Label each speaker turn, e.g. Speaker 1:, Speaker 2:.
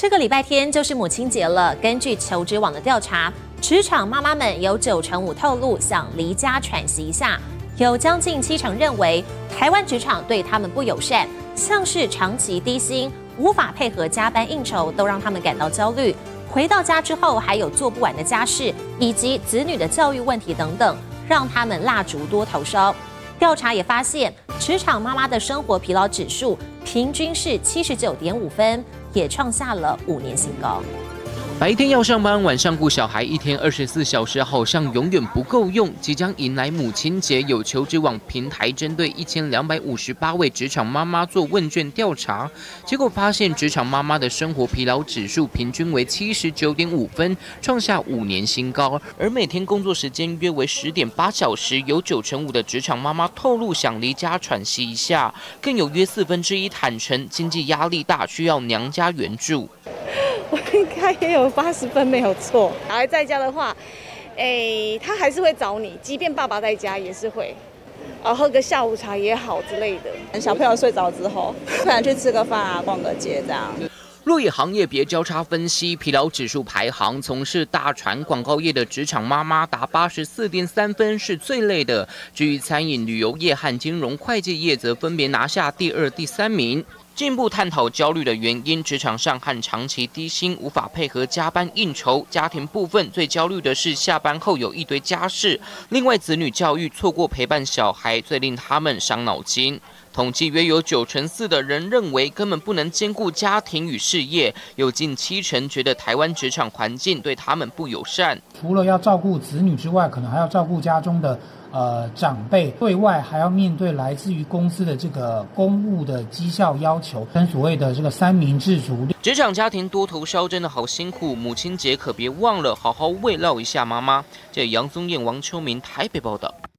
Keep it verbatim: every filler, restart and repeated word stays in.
Speaker 1: 这个礼拜天就是母亲节了。根据求职网的调查，职场妈妈们有九成五透露想离家喘息一下，有将近七成认为台湾职场对他们不友善，像是长期低薪、无法配合加班应酬，都让他们感到焦虑。回到家之后，还有做不完的家事，以及子女的教育问题等等，让他们蜡烛多头烧。调查也发现，职场妈妈的生活疲劳指数平均是七十九点五分，也创下了五年新高。
Speaker 2: 白天要上班，晚上顾小孩，一天二十四小时好像永远不够用。即将迎来母亲节，有求职网平台针对一千两百五十八位职场妈妈做问卷调查，结果发现职场妈妈的生活疲劳指数平均为七十九点五分，创下五年新高。而每天工作时间约为十点八小时，有九成五的职场妈妈透露想离家喘息一下，更有约四分之一坦诚经济压力大，需要娘家援助。
Speaker 3: 我应该也有八十分没有错。小孩在家的话，哎，他还是会找你，即便爸爸在家也是会，啊，喝个下午茶也好之类的。
Speaker 4: 小朋友睡着之后，可能去吃个饭啊，逛个街这样。
Speaker 2: 若以行业别交叉分析，疲劳指数排行，从事大传广告业的职场妈妈达八十四点三分，是最累的。至于餐饮、旅游业和金融会计业，则分别拿下第二、第三名。进一步探讨焦虑的原因，职场上和长期低薪，无法配合加班应酬。家庭部分最焦虑的是下班后有一堆家事，另外子女教育错过陪伴小孩，最令他们伤脑筋。统计约有九成四的人认为根本不能兼顾家庭与事业，有近七成觉得台湾职场环境对他们不友善。
Speaker 5: 除了要照顾子女之外，可能还要照顾家中的呃长辈，对外还要面对来自于公司的这个公务的绩效要求，跟所谓的这个三明治主义。
Speaker 2: 职场家庭多头烧真的好辛苦，母亲节可别忘了好好慰劳一下妈妈。这杨宗彦、王秋明台北报道。